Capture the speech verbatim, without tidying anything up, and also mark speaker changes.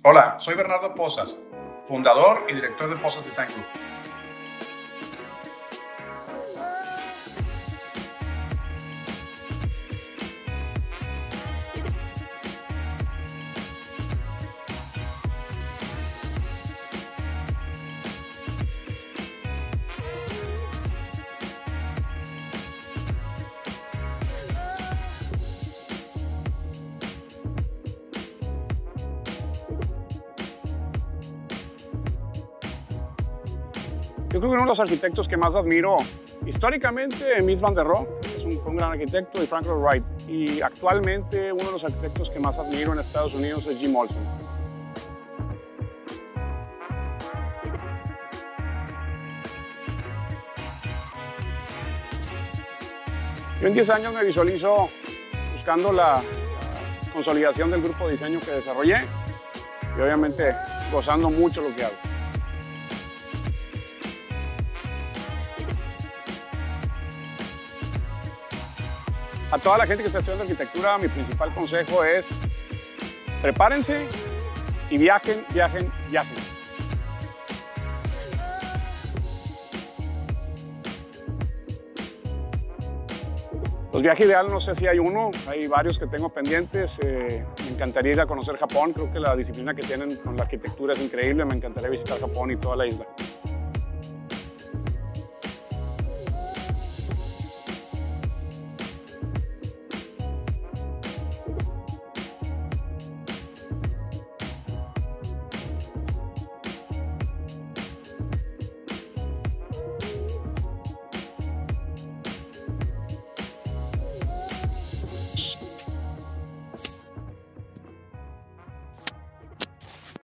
Speaker 1: Hola, soy Bernardo Pozas, fundador y director de Pozas Design Group.
Speaker 2: Yo creo que uno de los arquitectos que más admiro históricamente, Mies van der Rohe, es un, fue un gran arquitecto, y Frank Lloyd Wright. Y actualmente uno de los arquitectos que más admiro en Estados Unidos es Jim Olson. Yo en diez años me visualizo buscando la, la consolidación del grupo de diseño que desarrollé y obviamente gozando mucho lo que hago. A toda la gente que está estudiando arquitectura, mi principal consejo es prepárense y viajen, viajen, viajen. Los viajes ideales no sé si hay uno, hay varios que tengo pendientes. Eh, me encantaría ir a conocer Japón, creo que la disciplina que tienen con la arquitectura es increíble, me encantaría visitar Japón y toda la isla.